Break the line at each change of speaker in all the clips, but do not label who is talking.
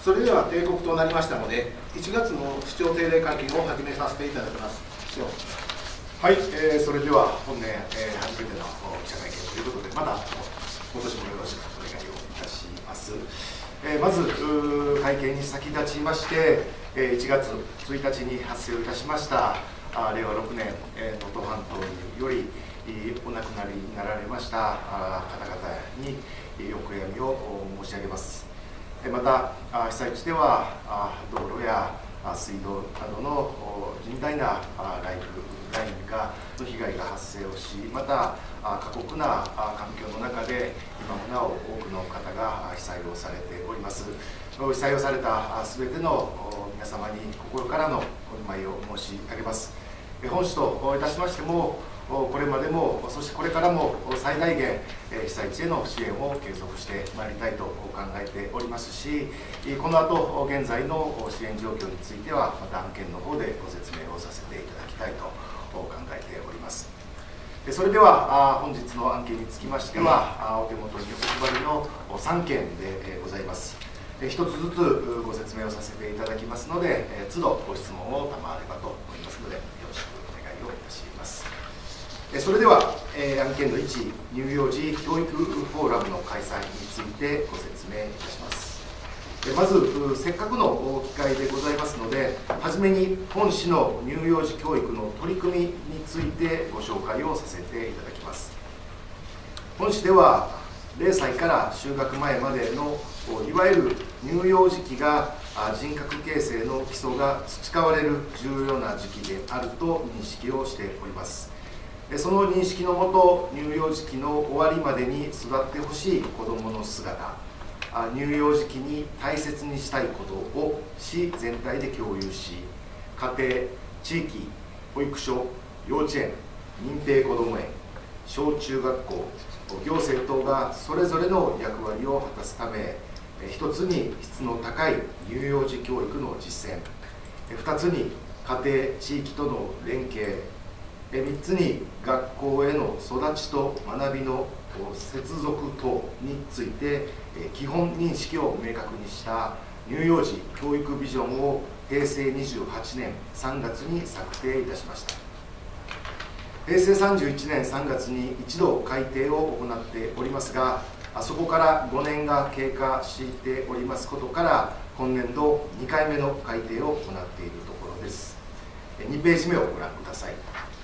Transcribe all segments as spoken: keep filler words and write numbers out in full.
それでは定刻となりましたので、いちがつの市長定例会見を始めさせていただきます。市長。
はい、えー、それでは本年、えー、初めての記者会見ということで、また今年もよろしくお願いをいたします。えー、まず会見に先立ちまして、えー、いちがつついたちに発生をいたしましたあれいわろくねん、えー、能登半島によりお亡くなりになられました方々にお悔やみを申し上げます。また被災地では道路や水道などの甚大なライフラインがの被害が発生をし、また過酷な環境の中で今もなお多くの方が被災をされております。被災をされたすべての皆様に心からのお見舞いを申し上げます。本市といたしましても、これまでも、そしてこれからも最大限、被災地への支援を継続してまいりたいと考えておりますし、この後現在の支援状況については、また案件の方でご説明をさせていただきたいと考えております。それでは、本日の案件につきましては、お手元にお配りのさんけんでございます。一つずつご説明をさせていただきますので、都度ご質問を賜ればと思いますので、よろしくお願いをいたします。それでは、えー、案件のいち、乳幼児教育フォーラムの開催についてご説明いたします。まず、せっかくの機会でございますので、はじめに本市の乳幼児教育の取り組みについてご紹介をさせていただきます。本市では、れいさいから就学前までのいわゆる乳幼児期が人格形成の基礎が培われる重要な時期であると認識をしております。その認識のもと、乳幼児期の終わりまでに育ってほしい子どもの姿、乳幼児期に大切にしたいことを市全体で共有し、家庭、地域、保育所、幼稚園、認定こども園、小中学校、行政等がそれぞれの役割を果たすため、一つに質の高い乳幼児教育の実践、二つに家庭、地域との連携、みっつに学校への育ちと学びの接続等について基本認識を明確にした乳幼児教育ビジョンをへいせいにじゅうはちねんさんがつに策定いたしました。へいせいさんじゅういちねんさんがつに一度改定を行っておりますが、そこからごねんが経過しておりますことから、今年度にかいめの改定を行っているところです。にページめをご覧ください。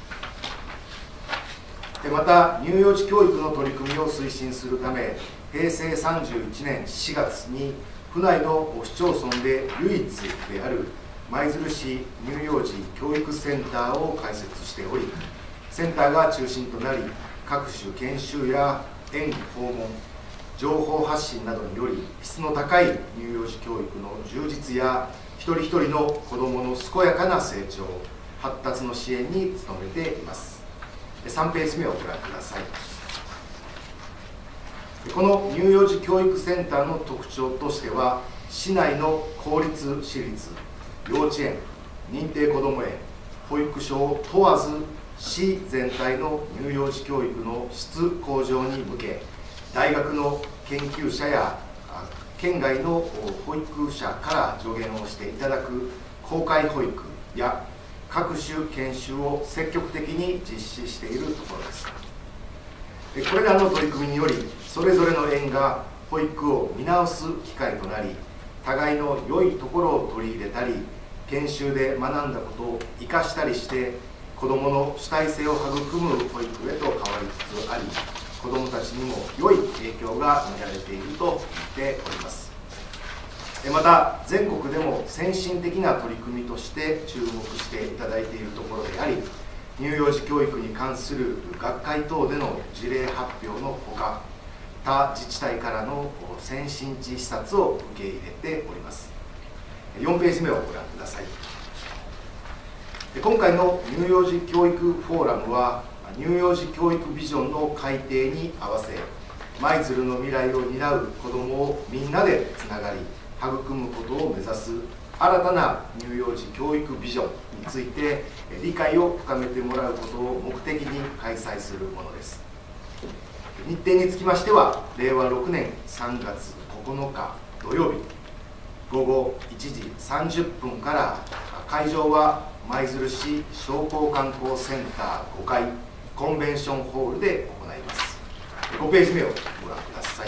また、乳幼児教育の取り組みを推進するため、へいせいさんじゅういちねんしがつに府内の市町村で唯一である舞鶴市乳幼児教育センターを開設しており、センターが中心となり、各種研修や園訪問、情報発信などにより質の高い乳幼児教育の充実や一人一人の子どもの健やかな成長、発達の支援に努めています。さんページめをご覧ください。この乳幼児教育センターの特徴としては、市内の公立、私立、幼稚園、認定こども園、保育所を問わず、市全体の乳幼児教育の質向上に向け、大学の研究者や県外の保育者から助言をしていただく公開保育や各種研修を積極的に実施しているところです。これらの取り組みにより、それぞれの園が保育を見直す機会となり、互いの良いところを取り入れたり、研修で学んだことを生かしたりして、子どもの主体性を育む保育へと変わりつつあり、子どもたちにも良い影響が見られていると言っております。また、全国でも先進的な取り組みとして注目していただいているところであり、乳幼児教育に関する学会等での事例発表のほか、他自治体からの先進地視察を受け入れております。よんページめをご覧ください。今回の乳幼児教育フォーラムは、乳幼児教育ビジョンの改定に合わせ、舞鶴の未来を担う子どもをみんなでつながり、育むことを目指す新たな乳幼児教育ビジョンについて理解を深めてもらうことを目的に開催するものです。日程につきましては、れいわろくねんさんがつここのか土曜日、 ごごいちじさんじゅっぷんから、会場は舞鶴市商工観光センターごかいコンベンションホールで行います。ごページ目をご覧ください。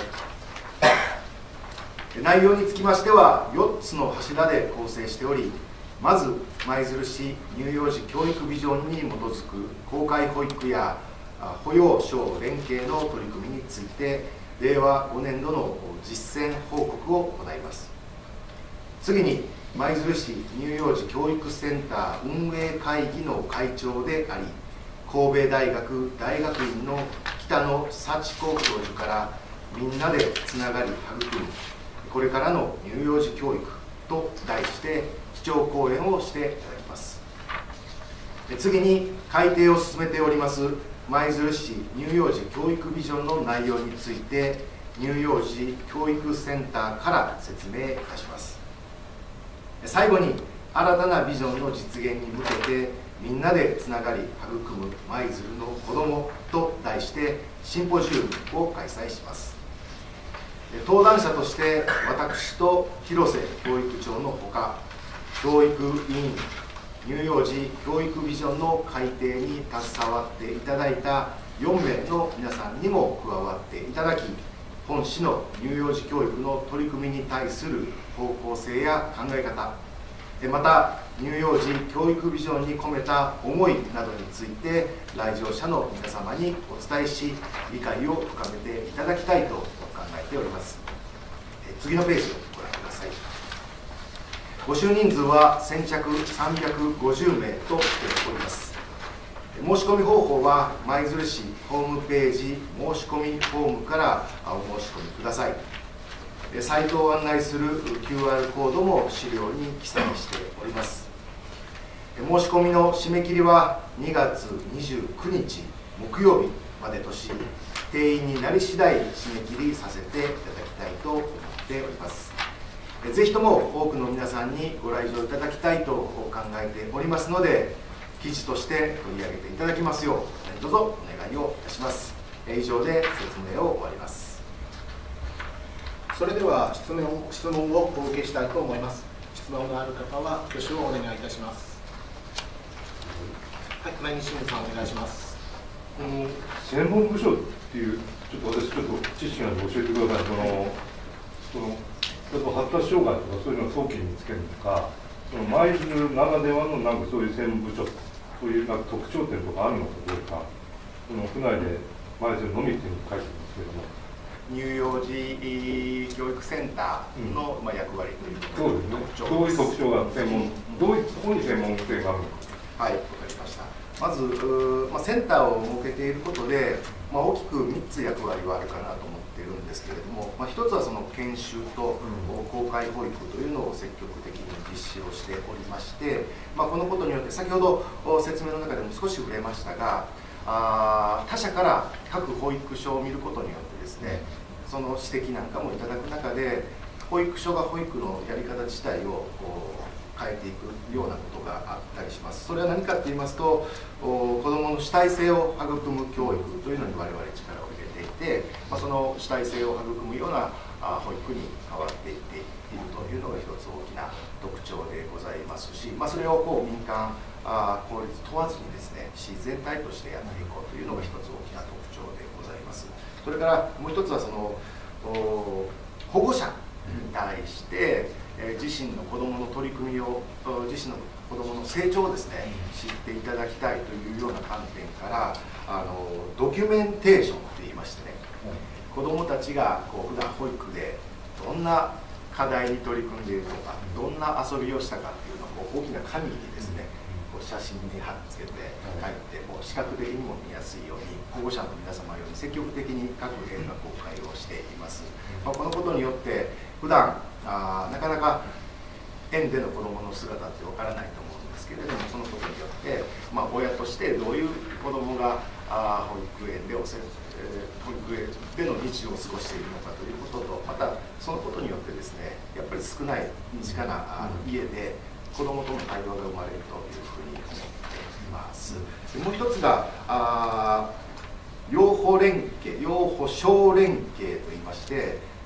内容につきましてはよっつの柱で構成しており、まず舞鶴市乳幼児教育ビジョンに基づく公開保育や保養小連携の取り組みについてれいわごねんどの実践報告を行います。次に舞鶴市乳幼児教育センター運営会議の会長であり、神戸大学大学院の北野幸子教授からみんなでつながり育むこれからの乳幼児教育と題して基調講演をしていただきます。次に改定を進めております舞鶴市乳幼児教育ビジョンの内容について乳幼児教育センターから説明いたします。最後に新たなビジョンの実現に向けてみんなでつながり育む舞鶴の子どもと題してシンポジウムを開催します。登壇者として私と広瀬教育長のほか、教育委員、乳幼児教育ビジョンの改定に携わっていただいたよんめいの皆さんにも加わっていただき、本市の乳幼児教育の取り組みに対する方向性や考え方、また乳幼児教育ビジョンに込めた思いなどについて来場者の皆様にお伝えし、理解を深めていただきたいと考えております。次のページをご覧ください。募集人数は先着さんびゃくごじゅうめいとしております。申し込み方法は舞鶴市ホームページ申し込みフォームからお申し込みください。サイトを案内する キューアール コードも資料に記載しております。申し込みの締め切りはにがつにじゅうくにち木曜日までとし、定員になり次第締め切りさせていただきたいと思っております。ぜひとも多くの皆さんにご来場いただきたいと考えておりますので、記事として取り上げていただきますよう何卒お願いをいたします。以上で説明を終わります。
それでは質問、質問をお受けしたいと思います。質問のある方は挙手をお願いいたします。はい、前西村さんお願いします。
この専門部署っていう、ちょっと私ちょっと知識があるので教えてください。そのその例えば発達障害とかそういうのを早期に見つけるのか、その舞鶴ならではのなんかそういう専門部署そういうなんか特徴点とかあるのかどうか、その府内で舞鶴のみっていうのを書いてますけども。
乳幼児教育センターの、うん、まあ、役割ということ
そうですね。どういう特徴が専門、どういうところに専門性があるのか。
はい、わかりました。まず、まあ、センターを設けていることで、まあ、大きくみっつ役割はあるかなと思っているんですけれども、まあ、ひとつはその研修と公開保育というのを積極的に実施をしておりまして、まあ、このことによって先ほど説明の中でも少し触れましたが、あ他社から各保育所を見ることによってですね、その指摘なんかもいただく中で、保育所が保育のやり方自体を変えていくようなことがあったりします。それは何かと言いますと、子どもの主体性を育む教育というのに我々力を入れていて、まあ、その主体性を育むような保育に変わっていっているというのが一つ大きな特徴でございますし、まあ、それをこう民間あ法律問わずにですね、市全体としてやっていこうというのが一つ大きな特徴でございます。それからもう一つはその保護者に対して、えー、自身の子どもの取り組みを自身の子どもの成長をですね、知っていただきたいというような観点からあのドキュメンテーションといいましてね、うん、子どもたちがこう普段保育でどんな課題に取り組んでいるとか、どんな遊びをしたかっていうのを大きな紙にですね、写真に貼っつけて書いて、もう視覚的にも見やすいように保護者の皆様より積極的に各映画公開をしています。まあ、このことによって普段あなかなか園での子どもの姿ってわからないと思うんですけれども、そのことによって、まあ、親としてどういう子どもがあ保育園でおせ、えー、保育園での日常を過ごしているのかということと、またそのことによってですね、やっぱり少ない身近なあの家で子どもとの対話が生まれるというふうに思っています。もう一つがあ養護連携、養護小連携といいまして、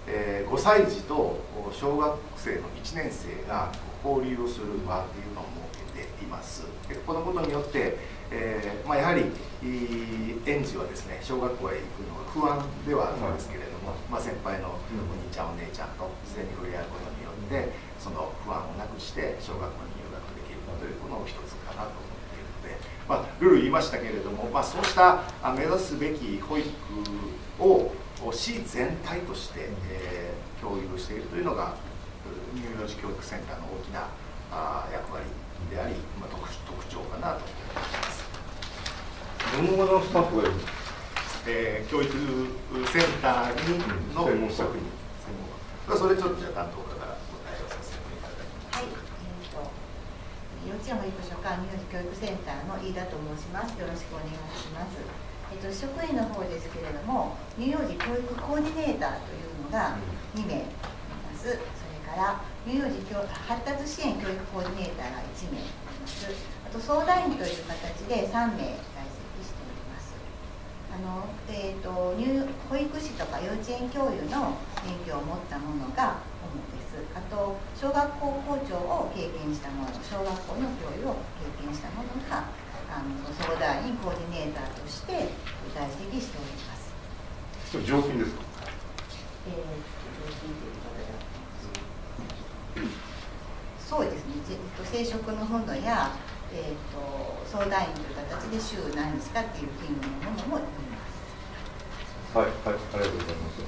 えー、ごさい児と小学生のいちねん生が交流をする場っていうのを設けています。でこのことによって、えーまあ、やはり園児はですね小学校へ行くのが不安ではあるんですけれども、まあ、先輩のお兄ちゃんお姉ちゃんと自然に触れ合うことによってその不安をなくして小学校に入学できるというのを一つかなと思っているので、まあ、ルール言いましたけれども、まあ、そうした目指すべき保育を市全体として、えー、共有しているというのが乳幼児教育センターの大きなあ役割であり、まあ、特, 特徴かなと思います。
どのようなスタッフがいるんですか？
えー、教育センターにの
専門職員、
それちょっとじゃあ担当からお答えをさせていただきます。
はい、えーと、幼稚園保育所管乳幼児教育センターの飯田と申します。よろしくお願いします。えーと、職員の方ですけれども、乳幼児教育コーディネーターというのがにめいいます。それから乳幼児発達支援教育コーディネーターがいちめいいます。あと相談員という形でさんめい在籍しております。あのえー、と入保育士とか幼稚園教諭の免許を持ったものが主です。あと小学校校長を経験したもの、小学校の教諭を経験したものがあの相談員コーディネーターとして在籍しております。
それ常勤ですか？
えー、常勤ということでそうですね、生殖の本土や、えー、と相談員という形で週何日かっていう勤務のものもいます。
はい、はい、ありがとうございます。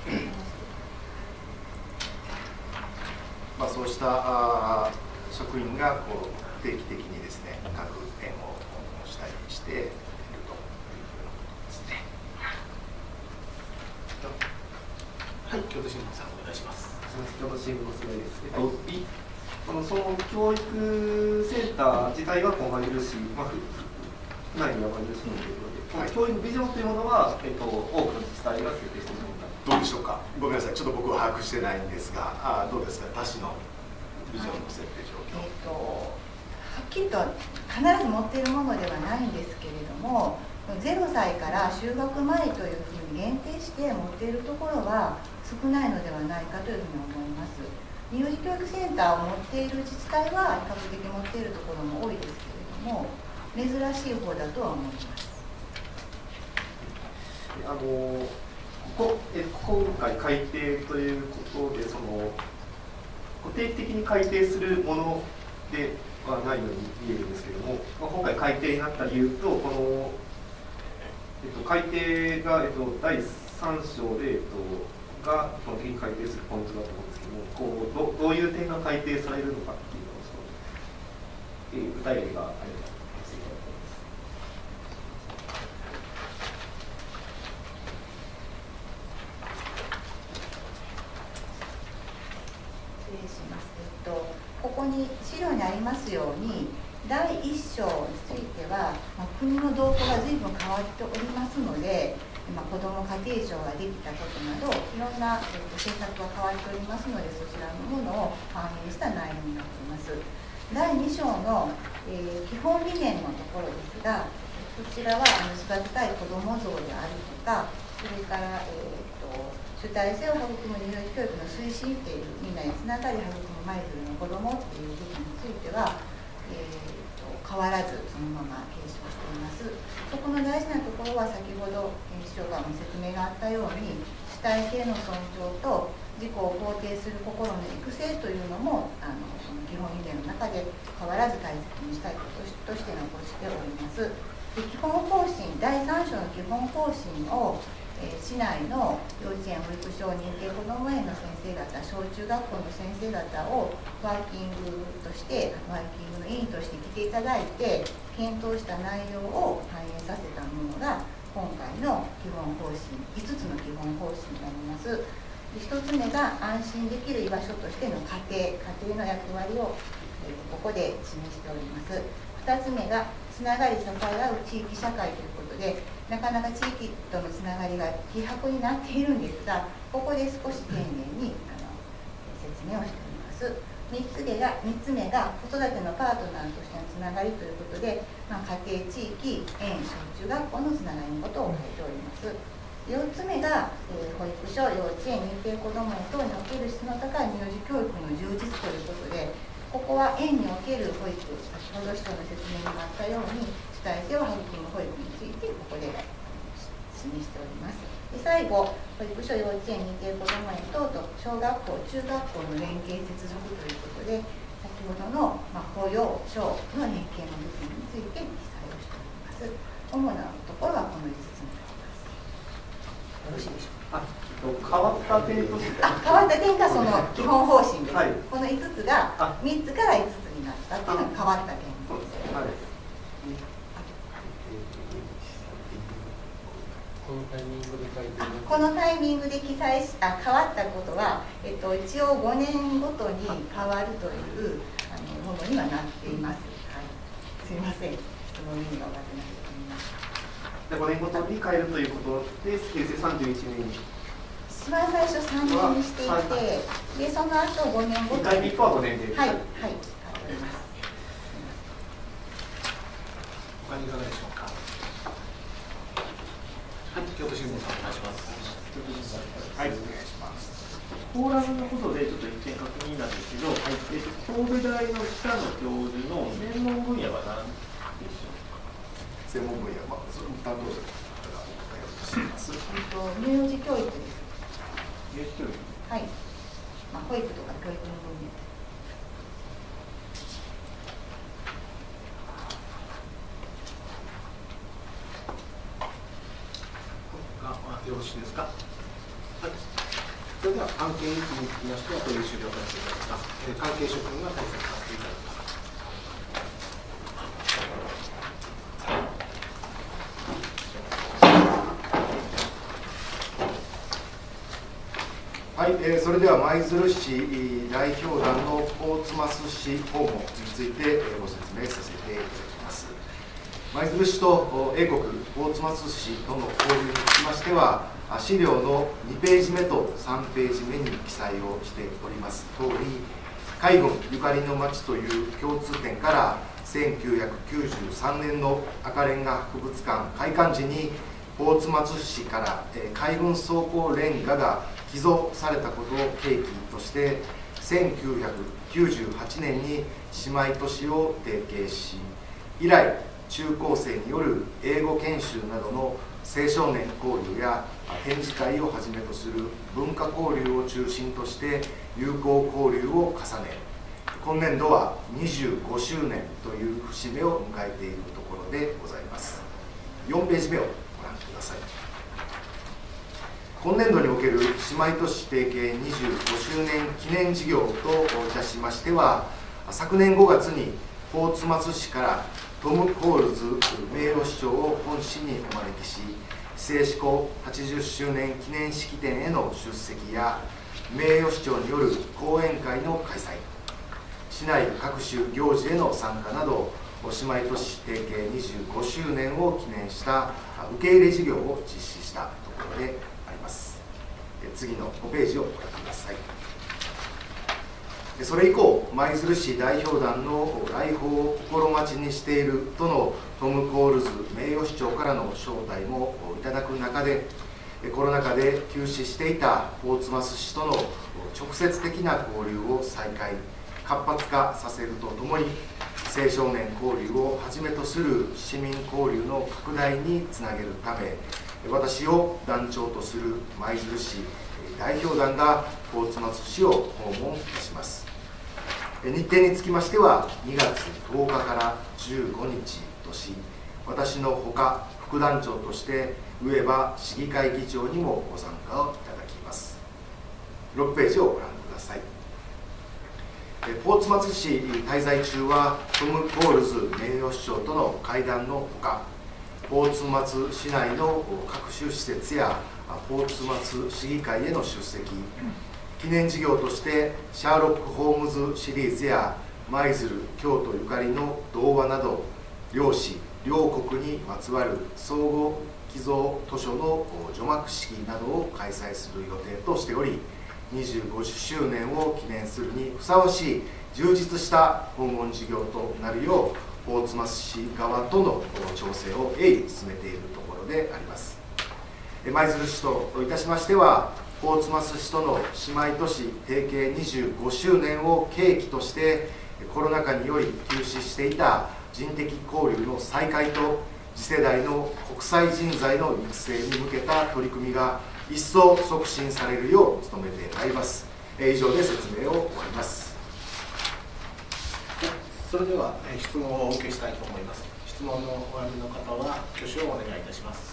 まあ、そうしたあ職員がこう定期的にですね各園をしたりしているというふうなことですね。
はい、京都新聞さんお願いします。
京都新聞の菅井です。えっと、はいそのその教育センター自体はこう丸印、まあ、内には丸印のということで、はい、教育ビジョンというものは、えっと、多くの自治体が設定しているもの
どうでしょうか。ごめんなさい、ちょっと僕は把握してないんですが、あどうですか、他市のビジョンの設定状況。
えー、とはっきりと必ず持っているものではないんですけれども、ゼロさいから就学前というふうに限定して持っているところは少ないのではないかというふうに思います。乳幼児教育センターを持っている自治体は比較的持っているところも多いですけれども、珍しい方だとは思います。
あのここえ今回改定ということで、その定期的に改定するものではないように見えるんですけれども、まあ、今回改定になった理由と、この、えっと、改定が、えっと、だいさん章で、えっとが基本的に改定するポイントだと思うんですけども、こう ど, どういう点が改定されるのかっていうのをその、えー、具体例があればしていただき
失礼します。えっと、ここに資料にありますように、だいいっ章については、まあ、国の動向が随分変わっておりますので、今子ども家庭庁ができたことなどいろんな、えっと、政策が変わっておりますので、そちらのものを反映した内容になっています。だいに章の、えー、基本理念のところですが、こちらはあの育てたい子ども像であるとか、それから、えー、と主体性を育む乳幼児教育の推進っていう、みんなにつながり育む舞鶴の子どもっていう部分については、えー、と変わらずそのまま継承しています。そこの大事なところは、先ほど市長からも説明があったように、主体性の尊重と自己を肯定する心の育成というのも、あのその基本理念の中で変わらず大切にしたいこととして残しております。で、基本方針、だいさん章の基本方針を、えー、市内の幼稚園保育所認定こども園の先生方、小中学校の先生方をワーキングとしてワーキングの委員として来ていただいて検討した内容を反映させたものが今回の基本方針、いつつの基本方針になります。ひとつめが安心できる居場所としての家庭、家庭の役割を、えー、ここで示しております。ふたつめがつながり支え合う地域社会ということで、なかなか地域とのつながりが希薄になっているんですが、ここで少し丁寧にあの説明をしております。みっつめが、みっつめが子育てのパートナーとしてのつながりということで、まあ、家庭、地域、園、小中学校のつながりのことを書いております。 よっつめが、えー、保育所、幼稚園、認定こども園等における質の高い乳児教育の充実ということで、ここは園における保育、先ほど市長の説明にもあったように、主体性を育む保育についてここで示しております。で最後、保育所、幼稚園、認定こども園等と小学校、中学校の連携接続ということで、先ほどの、まあ、保養、小の連携の部分について記載をしております。主なところはこのいつつになります。よろしいでしょうか。
あ、変わった点として、
あ、変わった点がその基本方針です。
はい、
このいつつがみっつからいつつになったっていうのが変わった点です。はい。
このタイミングで書いてる。
このタイミングで記載しあ変わったことは、えっと、一応ごねんごとに変わるというあのものにはなっています。はい、すみません、質問の意味が分かってないと思います。
ごねんごとに変えるということで、平成さんじゅういちねんに。
一番最初さんねんにしていて、でその後ごねんごとに。
にかいめ以降はごねんで。
はい、はい、変えております。
他にいかがでしょうか。はい、京都新聞さんお願いします。
はい、お願いします。
フォーラムのことでちょっと一点確認なんですけど、はい、えー、と神戸大の北野教授の専門分野は何でしょうか。
専門分野は、その担当者の方がお答えをいたします。
えっと、乳児教育です。
乳児教育。
はい。まあ、保育とか教育の分野。
よろしいですか。はい。それでは案件につきましては、これで終了させていただきます。えー、関係職員が対策させていただきます。
はい、えー、それでは舞鶴市代表団のポーツマス市訪問についてご説明させていただきます。舞鶴市と英国ポーツマス市との交流につきましては、資料のにページ目とさんページ目に記載をしております通り、海軍ゆかりの町という共通点から、せんきゅうひゃくきゅうじゅうさんねんの赤レンガ博物館開館時に、ポーツマス市から海軍装甲レンガが寄贈されたことを契機として、せんきゅうひゃくきゅうじゅうはちねんに姉妹都市を提携し、以来中高生による英語研修などの青少年交流や展示会をはじめとする文化交流を中心として友好交流を重ね、今年度はにじゅうごしゅうねんという節目を迎えているところでございます。よんページ目をご覧ください。今年度における姉妹都市提携にじゅうごしゅうねん記念事業といたしましては、昨年ごがつにポーツマス市からトム・コールズ名誉市長を本市にお招きし、製紙庫はちじゅっしゅうねん記念式典への出席や名誉市長による講演会の開催、市内各種行事への参加など、姉妹都市提携にじゅうごしゅうねんを記念した受け入れ事業を実施したところであります。次のごページをご覧ください。それ以降、舞鶴市代表団の来訪を心待ちにしているとのトム・コールズ名誉市長からの招待もいただく中で、コロナ禍で休止していたポーツマス市との直接的な交流を再開、活発化させるとともに、青少年交流をはじめとする市民交流の拡大につなげるため、私を団長とする舞鶴市代表団がポーツマス市を訪問いたします。日程につきましては、にがつとおかからじゅうごにちとし、私のほか副団長として上場市議会議長にもご参加をいただきます。ろくページをご覧ください。ポーツマス市滞在中は、トム・コールズ名誉市長との会談のほか、ポーツマス市内の各種施設やポーツマス市議会への出席、記念事業としてシャーロック・ホームズシリーズや舞鶴京都ゆかりの童話など、両市両国にまつわる相互寄贈図書の除幕式などを開催する予定としており、にじゅうごしゅうねんを記念するにふさわしい充実した訪問事業となるよう、ポーツマス市側との調整を鋭意進めているところであります。 舞鶴市といたしましては、大津増市との姉妹都市提携にじゅうごしゅうねんを契機として、コロナ禍により休止していた人的交流の再開と次世代の国際人材の育成に向けた取り組みが一層促進されるよう努めてまいります。以上で説明を終わります。
それでは質問をお受けしたいと思います。質問のおありの方は挙手をお願いいたします。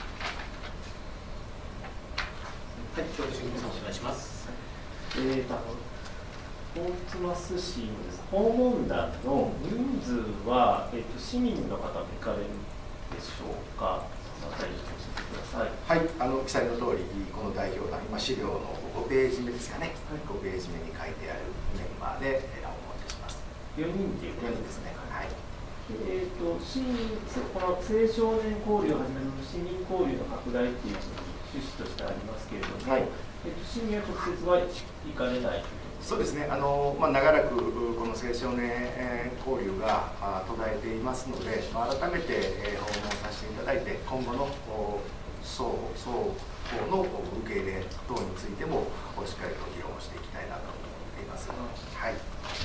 はい、教授さんお願いします。
えーと、あの大津増市のです、訪問団の人数は、えーと、市民の方も行かれるでしょうか。そのあたり教えてください。
はい、あの記載の通り、この代表団、今資料のごページ目ですかね、はい、ごページ目に書いてあるメンバーで訪問いたします。
よにんということ
よにんですね。はい。
えーと、市民、この青少年交流をはじめの市民交流の拡大っていう趣旨としてありますけれども、はい、えーと、市民は直接は行かれないという。
そうですね、あのまあ、長らくこの青少年交流が途絶えていますので、まあ、改めて訪問させていただいて、今後の双方の受け入れ等についてもしっかりと議論をしていきたいなと思っています。はい。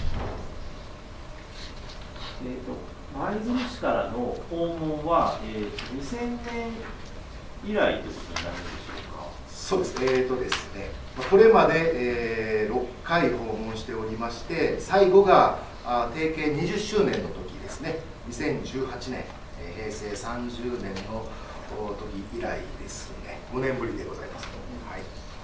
えーと、舞鶴市からの訪問は、えーと、にせんねん以来ということになるんでしょうか。
そうです、えーとですね、これまで、えー、ろっかい訪問しておりまして、最後があ提携にじゅっしゅうねんの時ですね、にせんじゅうはちねん、えー、平成さんじゅうねんの時以来ですね、ごねんぶりでございます。はい。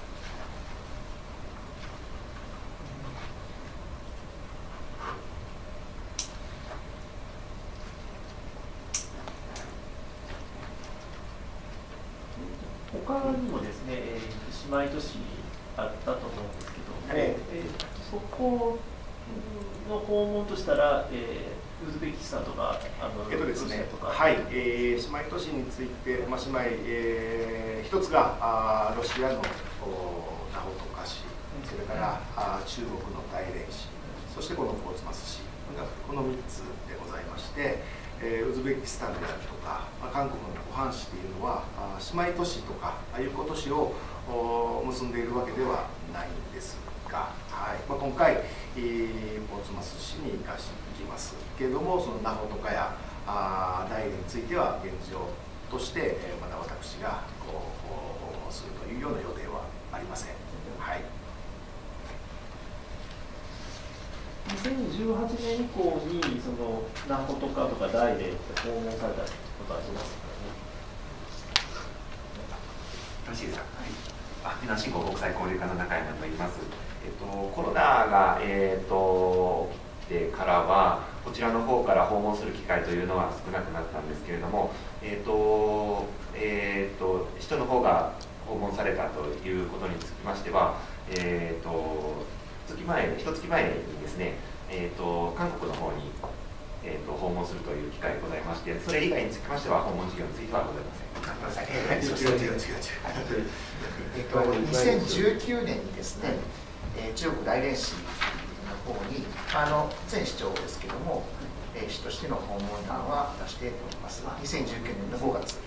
他にもですね、えー、姉妹都市あったと思うんですけども、えーえー、そこの訪問としたら、えー、ウズベキスタンとか、あの
えっとですね、
ロシアとか、
はい、えー、姉妹都市について、まあ、姉妹、えー、一つがあロシアのナホトカ市、それからあ中国の大連市、そしてこのポーツマス市、このみっつでございまして、えー、ウズベキスタンであるとか、まあ、韓国のポハン市というのはあ姉妹都市とかああいう都市を結んでいるわけではないんですが、はいまあ、今回、えー、ポーツマス市に行かしていきますけれども、そのナホとかやあ大連については現状として、えー、まだ私がこう訪問するというような予定はありません。はい、
にせんじゅうはちねん以降にそのナホとかとか大連って訪問されたことありますかね。
よろしいですか。はい、あ、東国国際交流課の中山と言います。えっと、コロナが、えー、っと起きてからはこちらの方から訪問する機会というのは少なくなったんですけれども、えー、っとえー、っと人の方が訪問されたということにつきましては、えー、っと月前一月前にですね、えー、と韓国の方に、えー、と訪問するという機会がございまして、それ以外につきましては訪問事業についてはございません。ごめんなさい。
違う違う違う違う。
えっとにせんじゅうきゅうねんにですね、えー、中国大連市の方にあの前市長ですけども、えー、市としての訪問団は出しております。にせんじゅうきゅうねんのごがつです。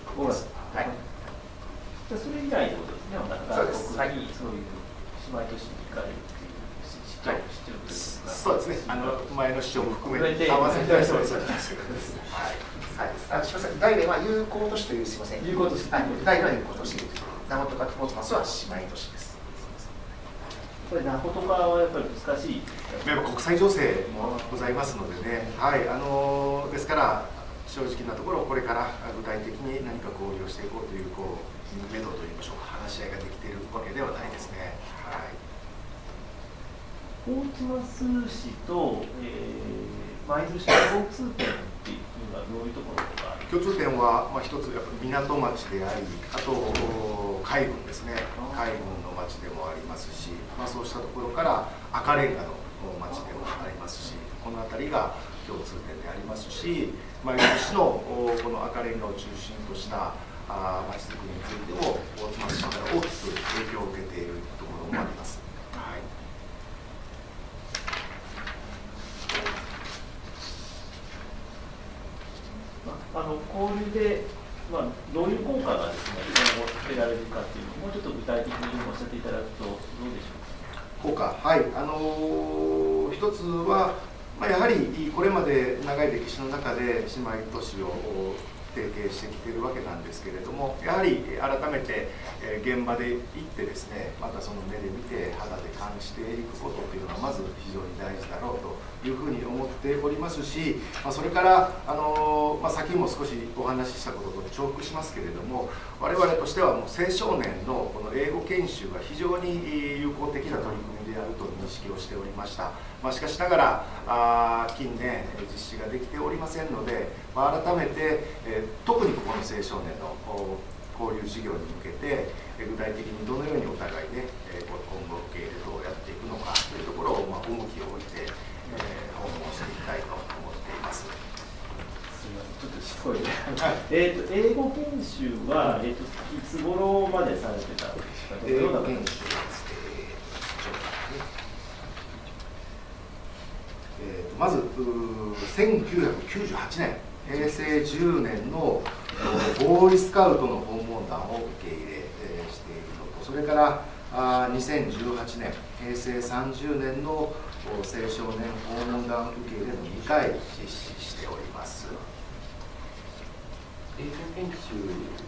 はい。
それ以来のことですね。
そうです。
外国にそういう姉妹都市に行かれるっていう。
はい、そうですね。あの前の市長も含めて
合わせて
そうです。はい。
はい。あ、すみません。大連は友好都市というすみません。
友好都市。
はい。大連は友好都市。ナホとかポーツマスは姉妹都市です。
これナホとかはやっぱり難しい。
やっぱ国際情勢もございますのでね。はい。あのですから正直なところこれから具体的に何か交流をしていこうというこう目処といいましょうか、話し合いができているわけではないですね。はい。
ポーツマス市と、えー、舞鶴市の共通点っていうのはどういうところとか。
共通点は、まあ、一つやっぱり港町であり、あと海軍ですね、海軍の町でもありますし、まあ、そうしたところから赤レンガの町でもありますし、この辺りが共通点でありますし、舞鶴市のこの赤レンガを中心としたあ町づくりについても大津町市から大きく影響を受けているところもあります。はい。
あの交流で、まあ、どういう効果がですね、今後出けられるかっていうのをもうちょっと具体的におっしゃっていただくとどうでしょうか。
効果、はい、あのー、一つは、まあ、やはりこれまで長い歴史の中で姉妹都市を提携してきているわけなんですけれども、やはり改めて現場で行ってですね、またその目で見て肌で感じていくことというのがまず非常に大事だろうというふうに思っておりますし、まあ、それからあの、まあ、先も少しお話ししたことと重複しますけれども、我々としてはもう青少年のこの英語研修が非常に有効的な取り組みであると認識をしておりました。まあ、しかしながらあ近年実施ができておりませんので、まあ、改めて、えー、特にここの青少年の交流事業に向けて具体的にどのようにお互いで、えー、今後受け入れどうやっていくのかというところを、まあ、重きを置いて、えー、訪問していきたいと思っています。
すみません、ちょっとしつこいで、えーと英語研修は、えー、といつ頃までされてたんですか。
英語研修はですね、えー、とまずせんきゅうひゃくきゅうじゅうはちねん、へいせいじゅうねんのボーイスカウトの訪問団を受け入れ、えー、しているのと、それからあにせんじゅうはちねん、へいせいさんじゅうねんの青少年訪問団受け入れのにかい実施しております。
英語研修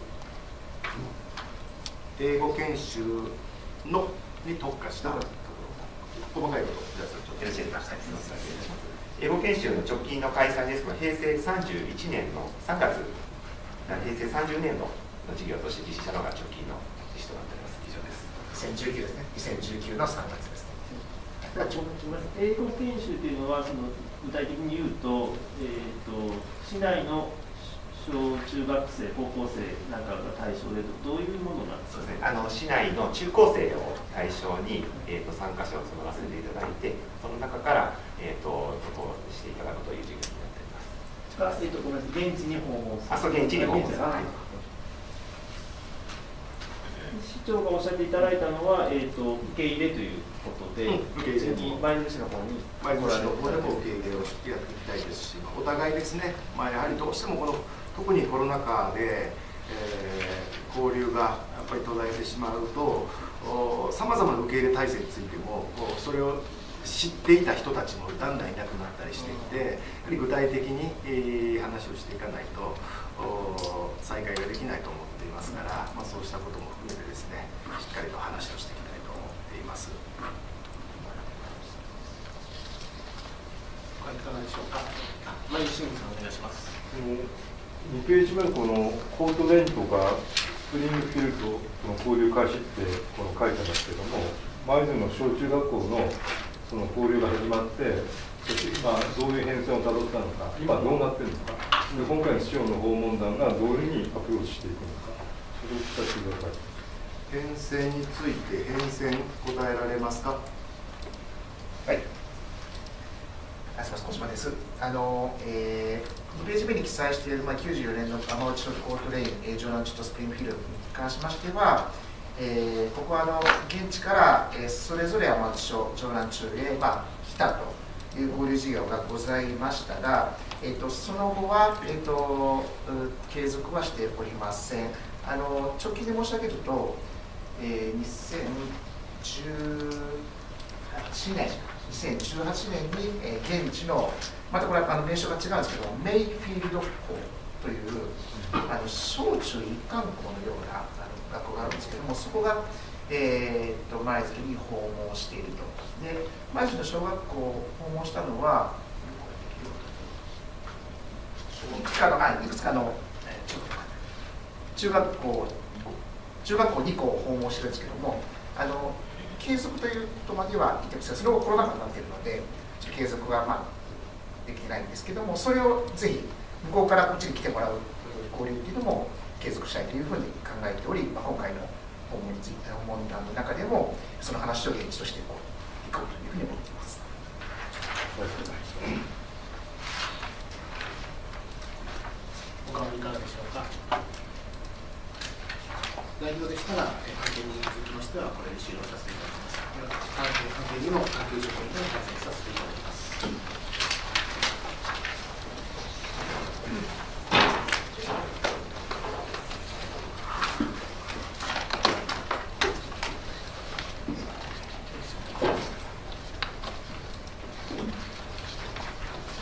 英語研修のに特化した細かいことをじゃあちょっと
よろしいですか。英語研修の直近の開催ですが、へいせいさんじゅういちねんのさんがつ、へいせいさんじゅうねんどの事業として実施したのが直近の実施となっております。以上です。
にせんじゅうきゅうですね。にせんじゅうきゅうのさんがつですね。
英語研修というのはその具体的に言うと、えー、と市内の小中学生、高校生なんかが対象でどういうものなんですか。
そうですね、あの市内の中高生を対象に、えー、と参加者を募らせていただいて、その中から、えー、と渡航していただくという授業になっております。
えー、とごめんなさい、現地に訪問する。
あ、そう、現地に訪問する。はい、
市長がおっしゃっていただいたのは、えー、と受け入れということで、
うん、受け入れ
に舞鶴市の方に
舞鶴市の方でも受け入れをしてやっていきたいですし、お互いですね、まあ、やはりどうしてもこの特にコロナ禍で、えー、交流がやっぱり途絶えてしまうと、さまざまな受け入れ体制についてもそれを知っていた人たちもだんだんいなくなったりしていて、やはり具体的に、えー、話をしていかないと再開ができないと思っていますから、まあ、そうしたことも含めてですね、しっかりと話をしていきたいと思っています。
いかがでしょうか。前西口さんお願いします。
にページ目のこのコートレントがスプリングフィールドの交流開始ってこの書いてますけども、舞鶴の小中学校のその交流が始まって、そして今どういう変遷をたどったのか、今どうなっているのか、で今回の市長の訪問団がどういうふうにアプローチしていくのか、それを聞かせてください。
変遷について変遷答えられますか。
はい。あ、すみません、小島です。あの、えー、にページ目に記載している、まあ、きゅうじゅうよねんの山内のコートレイン、えー、城南地とスプリングフィールドに関しましては、えー、ここはあの現地から、えー、それぞれ山内署、城南中へ、まあ、来たという交流事業がございましたが、えー、とその後は、えー、と継続はしておりません。あの直近で申し上げると、えー、にせんじゅうはちねんにせんじゅうはちねんに、えー、現地の、またこれはあの名称が違うんですけど、メイフィールド校というあの小中一貫校のようなあの学校があるんですけども、そこが、えー、と舞鶴に訪問していると。で、舞鶴の小学校を訪問したのは、いくつかの、あ、いくつかの中学校、中学校にこを訪問してるんですけども、あの継続というとまでは言ってますが、それをコロナ禍になっているので、継続は、まあ、できてないんですけども、それをぜひ向こうからこっちに来てもらう交流っていうのも継続したいというふうに考えており、まあ、今回の訪問について訪問団の中でもその話を現地としてこういこうというふうに思っています。
他はいかがでしょうか。内容でしたら、関係につきましてはこれで終了させていただきます。関係にも関係諸ポイントを解説させていただきます。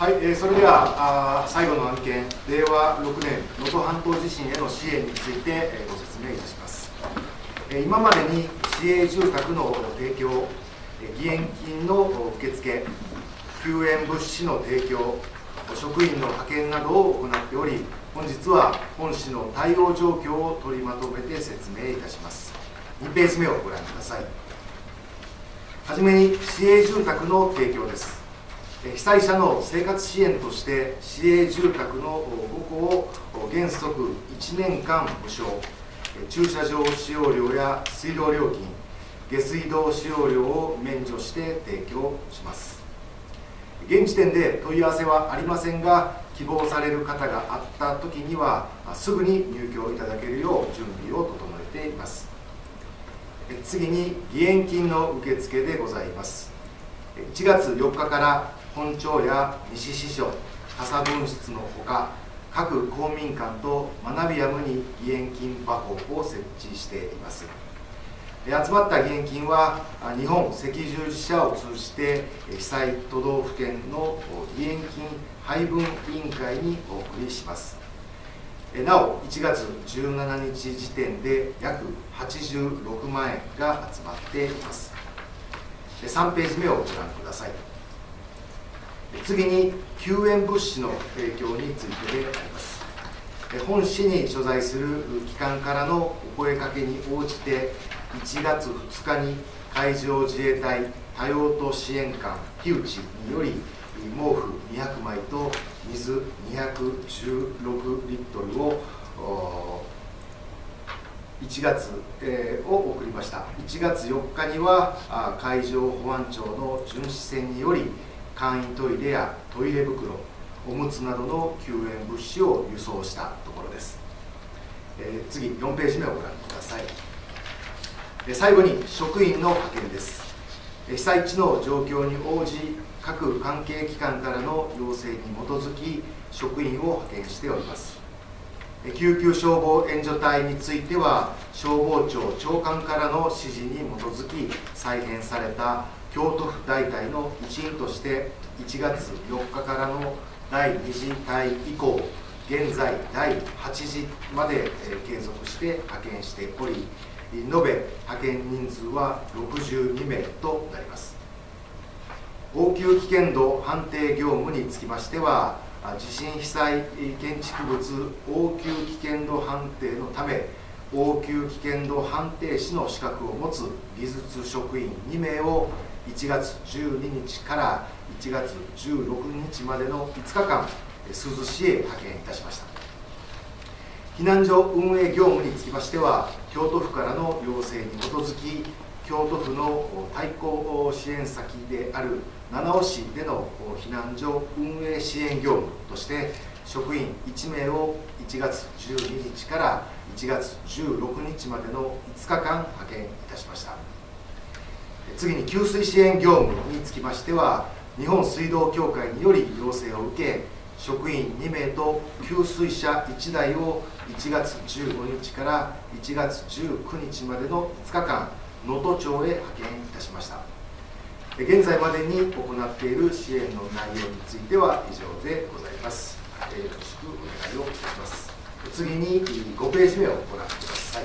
はい、えー、それではあ最後の案件、れいわろくねん能登半島地震への支援について、えー、ご説明いたします。えー、今までに市営住宅の提供、えー、義援金の受付、救援物資の提供、職員の派遣などを行っており、本日は本市の対応状況を取りまとめて説明いたします。にページ目をご覧ください。はじめに市営住宅の提供です。被災者の生活支援として市営住宅のごこを原則いちねんかん無償、駐車場使用料や水道料金、下水道使用料を免除して提供します。現時点で問い合わせはありませんが、希望される方があった時にはすぐに入居いただけるよう準備を整えています。次に義援金の受付でございます。いちがつよっかから本庁や西支所、傘分室のほか、各公民館と学び舎に義援金箱を設置しています。集まった義援金は日本赤十字社を通じて被災都道府県の義援金配分委員会にお送りします。なおいちがつじゅうしちにち時点で約はちじゅうろくまんえんが集まっています。さんページ目をご覧ください。次に救援物資の提供についてであります。本市に所在する機関からのお声かけに応じていちがつふつかに海上自衛隊多用途支援艦樋口により毛布にひゃくまいと水にひゃくじゅうろくリットルをいちがつ、えー、を送りました。いちがつよっかには海上保安庁の巡視船により簡易トイレやトイレ袋、おむつなどの救援物資を輸送したところです。えー、次よんページ目をご覧ください。えー、最後に職員の派遣です。えー、被災地の状況に応じ各関係機関からの要請に基づき職員を派遣しております。救急消防援助隊については消防庁長官からの指示に基づき再編された京都府大隊の一員としていちがつよっかからのだいに次隊以降現在だいはち次まで継続して派遣しており、延べ派遣人数はろくじゅうにめいとなります。応急危険度判定業務につきましては、地震被災建築物応急危険度判定のため応急危険度判定士の資格を持つ技術職員にめいをいちがつじゅうににちからいちがつじゅうろくにちまでのいつかかん珠洲市へ派遣いたしました。避難所運営業務につきましては京都府からの要請に基づき京都府の対抗支援先である七尾市での避難所運営支援業務として職員いちめいをいちがつじゅうににちからいちがつじゅうろくにちまでのいつかかん派遣いたしました。次に給水支援業務につきましては日本水道協会により要請を受け職員にめいと給水車いちだいをいちがつじゅうごにちからいちがつじゅうくにちまでのいつかかん能登町へ派遣いたしました。現在までに行っている支援の内容については以上でございます。よろしくお願いをいたします。次にごページ目をご覧ください。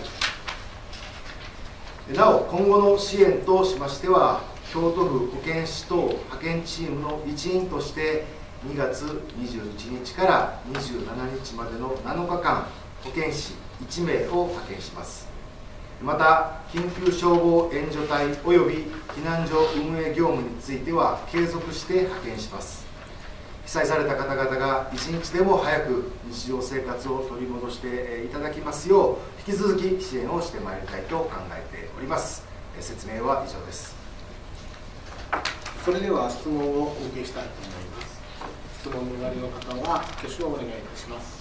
なお今後の支援としましては京都府保健師等派遣チームの一員としてにがつにじゅういちにちからにじゅうしちにちまでのなのかかん保健師いちめいを派遣します。また緊急消防援助隊および避難所運営業務については継続して派遣します。被災された方々が一日でも早く日常生活を取り戻していただきますよう引き続き支援をしてまいりたいと考えております。説明は以上です。
それでは質問をお受けしたいと思います。質問のおありの方は挙手をお願いいたします。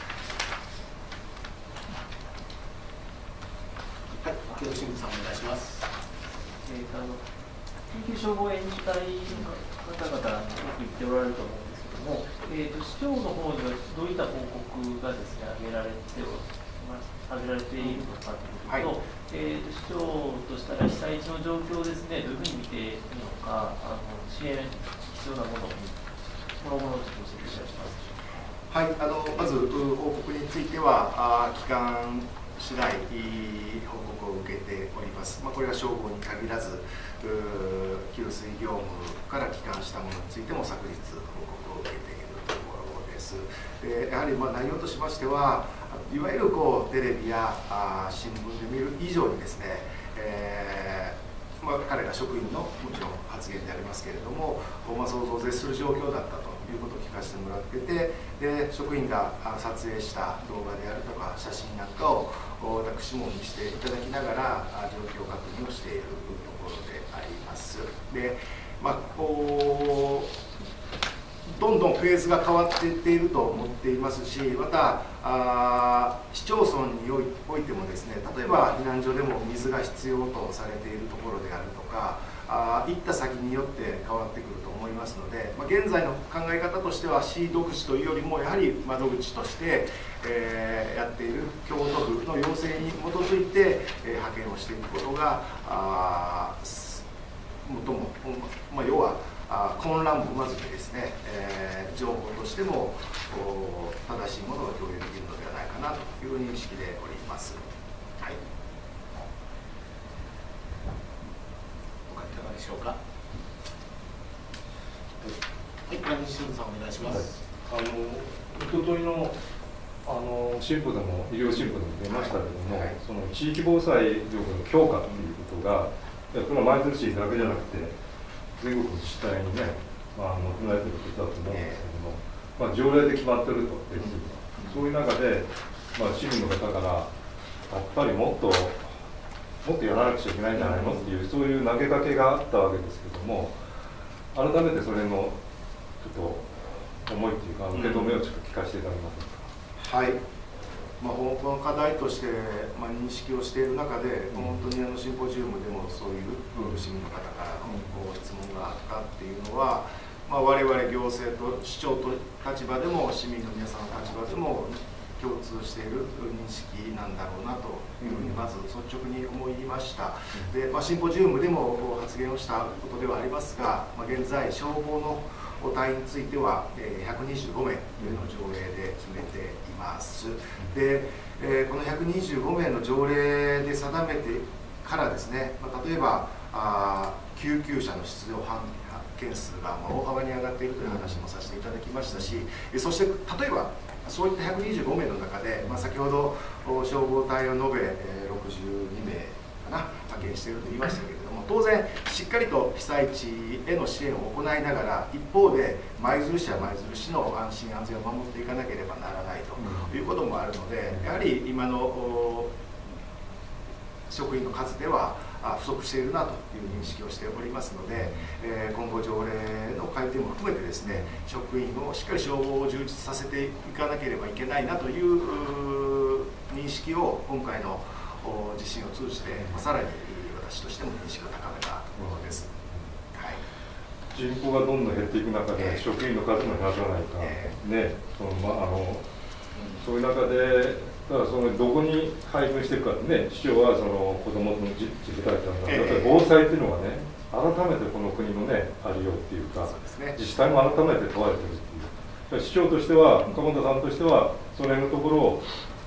はい、秋吉さんお願いします。
えー、あの緊急消防援助隊の方々よく言っておられると思うんですけども、えーと、市長の方にはどういった報告がですね挙げられて挙げられているのかということと、はいえーと、市長としたら被災地の状況をですねどういうふうに見ているのか、あの支援必要なものをそのものをちょっと教えていただけますでしょうか。
はい、あのまず報告については、あ期間次第報告を受けております。まあ、これは消防に限らず、給水業務から帰還したものについても昨日報告を受けているところです。でやはりまあ内容としましては、いわゆるこうテレビやあ新聞で見る以上にですね、えーまあ、彼ら職員のもちろん発言でありますけれども、まあ、想像を絶する状況だったということを聞かせてもらってて、で職員が撮影した動画であるとか写真なんかを私も見せていただきながら状況確認をしているところであります。で、まあ、こうどんどんフェーズが変わっていっていると思っていますし、またあ市町村においてもですね、例えば避難所でも水が必要とされているところであるとか、あ行った先によって変わってくると思いますので、まあ、現在の考え方としては市独自というよりもやはり窓口として、えー、やっている京都府の要請に基づいて、えー、派遣をしていくことがあ最も、まあ、要はあ混乱も生まずにですね、えー、情報としても正しいものが共有できるのではないかなという認識でおります。はい。
他いかがでしょうか。はい、谷俊さんお願いします。
はい、あの一昨日のあの新婦でも医療新婦でも出ましたけれども、はい、その地域防災力の強化ということが、これは舞鶴市だけじゃなくて全国自治体にね、まあ、求められていることだと思うんですけども、まあ、条例で決まっていると、うん、そういう中で、まあ、市民の方からやっぱりもっともっとやらなくちゃいけないんじゃないのっていう、そういう投げかけがあったわけですけども、改めてそれのちょっと思いっていうか受け止めをちょっと聞かせていただけますか。
はい、まあ、この課題として、まあ、認識をしている中で、うん、本当にあのシンポジウムでもそういう市民の方からのこう質問があったっていうのは、まあ、我々行政と市長と立場でも市民の皆さんの立場でも共通している認識なんだろうなというふうにまず率直に思いました。で、まあ、シンポジウムでも発言をしたことではありますが、まあ、現在消防の隊員についてはひゃくにじゅうごめいの条例で決めています。で、このひゃくにじゅうごめいの条例で定めてからですね、例えばあ救急車の出動件数が大幅に上がっているという話もさせていただきましたし、そして例えばそういったひゃくにじゅうごめいの中で、まあ、先ほど消防隊を延べろくじゅうにめいかな派遣していると言いましたけれども、当然しっかりと被災地への支援を行いながら、一方で舞鶴市は舞鶴市の安心安全を守っていかなければならないということもあるので、やはり今の職員の数では不足しているなという認識をしておりますので、えー、今後条例の改定も含めてですね、職員をしっかり消防を充実させていかなければいけないなという認識を今回の地震を通じてさらに私としても認識を高めたところです。はい、
人口がどんどん減っていく中で、えー、職員の数も減らさないか、えー、ね、そのまああの、うん、そういう中で。ただそのどこに配分していくかってね、市長はその子どもの自治体なんだ、えー、防災っていうのがね、改めてこの国のね、ありようっていうか、そうですね、自治体も改めて問われてるっていう、市長としては、岡本さんとしては、その辺のところを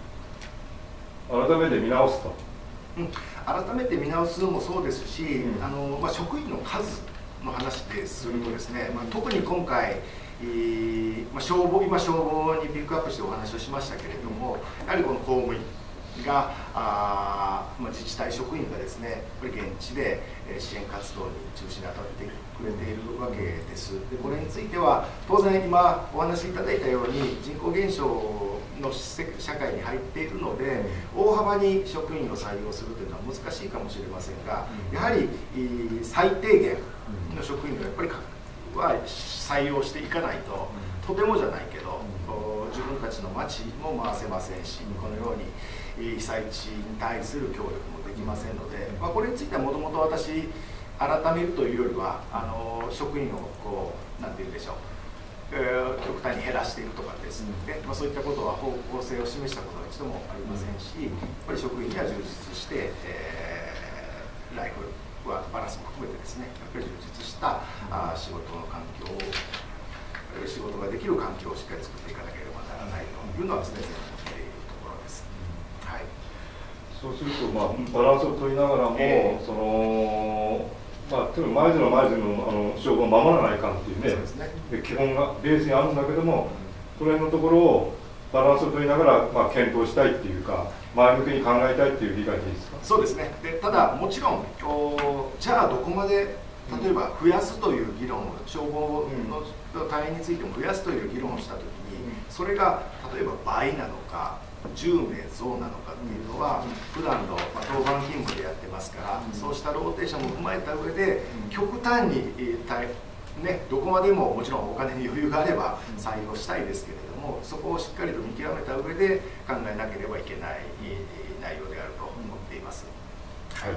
改めて見直すと。
うん、改めて見直すのもそうですし、うん、あのまあ、職員の数の話でするとですね、まあ、特に今回、まあ、消防今消防にピックアップしてお話をしましたけれども、やはりこの公務員があ、まあ、自治体職員がですね、やっぱり現地で支援活動に中心に当たってくれているわけです。でこれについては当然今お話しいただいたように人口減少の社会に入っているので、大幅に職員を採用するというのは難しいかもしれませんが、やはり最低限の職員がやっぱりは採用していかないと、とてもじゃないけど、自分たちの町も回せませんし、このように被災地に対する協力もできませんので、まあ、これについてはもともと私改めるというよりは、あの職員をこうなんて言うんでしょう、えー、極端に減らしているとかですね、まあ、そういったことは方向性を示したことは一度もありませんし、やっぱり職員には充実して、えー、ライフはバランスも含めてですね、やっぱり充実したあ仕事の環境を、え仕事ができる環境をしっかり作っていかなければならないというのは常々思っているところです。はい、
そうすると、まあ、バランスを取りながらも、えー、そのまあ、例えば前津の前津のあの証拠を守らないかんっていうね、そうですね、で基本がベースにあるんだけども、その辺のところをバランスを取りながら、まあ、検討したいっていうか、前向きに考えたいっていう理解でいいですか。
そうですね。でただもちろんじゃあどこまで例えば増やすという議論を、消防の隊員についても増やすという議論をしたときに、それが例えば倍なのかじゅうめい増なのかっていうのは、普段の当番勤務でやってますから、そうしたローテーションも踏まえた上で、極端にね、どこまでももちろんお金に余裕があれば採用したいですけれども、そこをしっかりと見極めた上で考えなければいけない内容であると思っています。はい。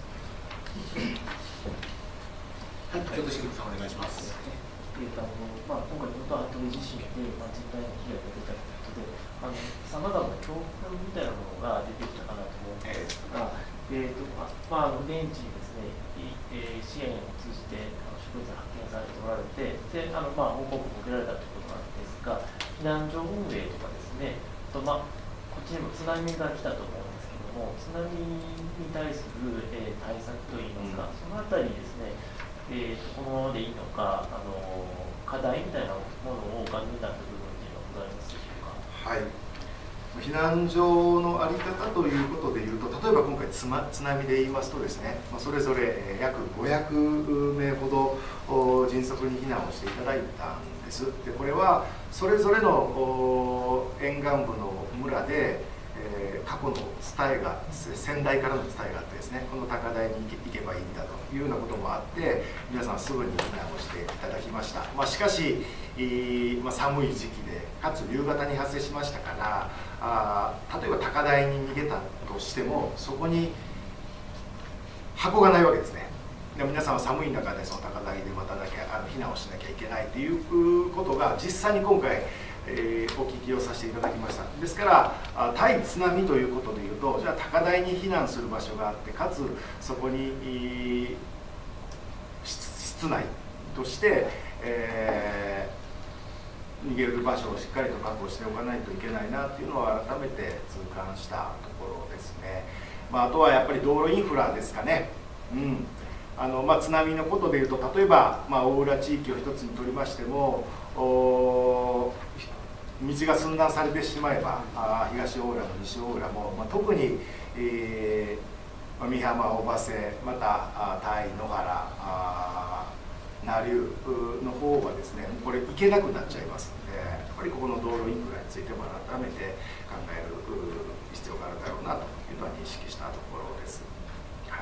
はい、ちょっと清水さんお願いします。
えーとあのまあ、今回、能登羽鳥地震で、まあ、甚大な被害が出たということで、さまざまな教訓みたいなものが出てきたかなと思うんですが、えーとまあ、現地にですね、えー、支援を通じてあの職員さん派遣されておられて、であの、まあ、報告も受けられたということなんですが、避難所運営とかですね、あと、まあ、こっちにも津波が来たと思うんですけども、津波に対する、えー、対策といいますか、そのあたりですね、えー、とこのままでいいのか、あの課題みたいなものをお感じになった部分というのはございますでしょうか。
はい、避難所の在り方ということでいうと、例えば今回津波で言いますとですね、それぞれ約ごひゃくめいほど迅速に避難をしていただいたんです。でこれはそれぞれの沿岸部の村でえー、過去の伝えが先代からの伝えがあってですね、この高台に行けばいいんだというようなこともあって、皆さんすぐに避難をしていただきました。まあ、しかし、えーまあ、寒い時期でかつ夕方に発生しましたから、あ例えば高台に逃げたとしてもそこに箱がないわけですね。で皆さんは寒い中でその高台でまただけあの避難をしなきゃいけないということが実際に今回えー、お聞きをさせていただきました。ですから対津波ということでいうと、じゃあ高台に避難する場所があって、かつそこに、えー、室内として、えー、逃げる場所をしっかりと確保しておかないといけないなというのを改めて痛感したところですね。まあ、あとはやっぱり道路インフラですかね。うんあのまあ、津波のことでいうと、例えば、まあ、大浦地域を一つにとりましても、お道が寸断されてしまえば、あ東大浦も西大浦も、まあ、特に、えーまあ、美浜、尾鷲、また田井、野原、あ名竜の方はですね、これ行けなくなっちゃいますので、やっぱりここの道路インフラについても改めて考える必要があるだろうなというのは認識したところです。はい。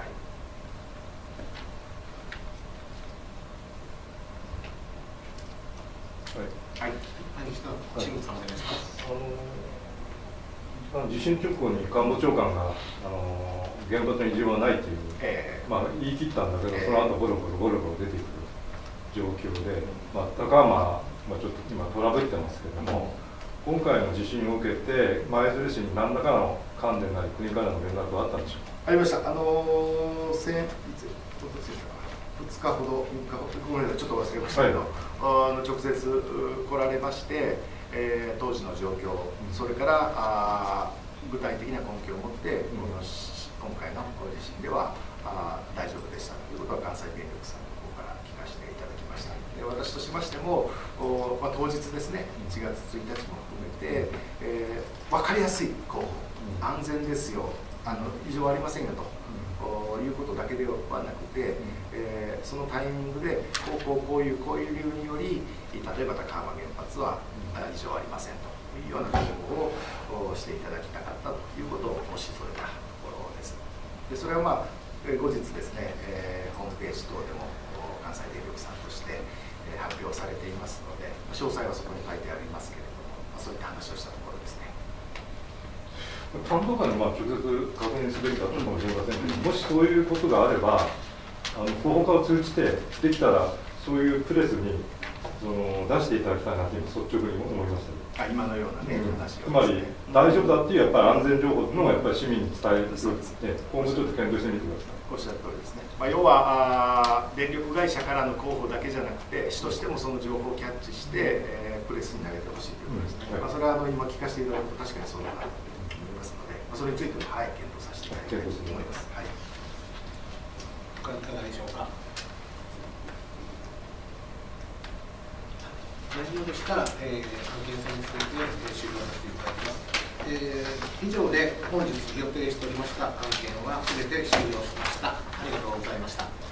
はい、清水さんお願いします。
あの地震直後に官房長官があの原発の異常はないという、えーまあ、言い切ったんだけど、その後ボロボロボロボロ出てくる状況で、まあ、高浜、まあ、ちょっと今トラブってますけれども、今回の地震を受けて舞鶴市に何らかの関連なり国からの連絡はあったんでしょうか。
ありました。あのー、先いつふつかほど、みっかほど、ごめんなさい、ちょっと忘れましたけど、はい、あの直接来られまして、えー、当時の状況、それからあ具体的な根拠を持って、この今回の地震ではあ大丈夫でしたということは関西電力さんの方から聞かせていただきました。で私としましても、おまあ、当日ですね、いちがつついたちも含めて、えー、分かりやすい候補、安全ですよ、あの異常はありませんよと。いうことだけではなくて、えー、そのタイミングでこうこうこういうこういう理由により、例えば高浜原発は異常ありませんというような情報をしていただきたかったということを申し添えたところです。でそれはまあ後日ですね、えー、ホームページ等でも関西電力さんとして発表されていますので、詳細はそこに書いてありますけれども、そういった話をしたところですね。
担当官にまあ直接確認すべきだったかもしれませんけど、もしそういうことがあれば、あの広報課を通じてできたらそういうプレスにその出していただきたいなと今率直に思いました。
あ今のようなね、
うん、
話を、
つまり大丈夫だっていうやっぱり安全情報というのがやっぱり市民に伝えるって今後ちょっと検討してみてください。
おっしゃる通りですね、まあ、要はあ電力会社からの候補だけじゃなくて市としてもその情報をキャッチして、えー、プレスに投げてほしいということですね、うんはい、まあ、それはあの今聞かせていただくと確かにそうだなと思いますので、まあ、それについても、はい、検討させていただきたいと思います。はい、
他いかがでしょうか。大丈夫でしたら、えー、案件戦について、えー、終了させていただきます。えー、以上で本日予定しておりました案件はすべて終了しました。ありがとうございました。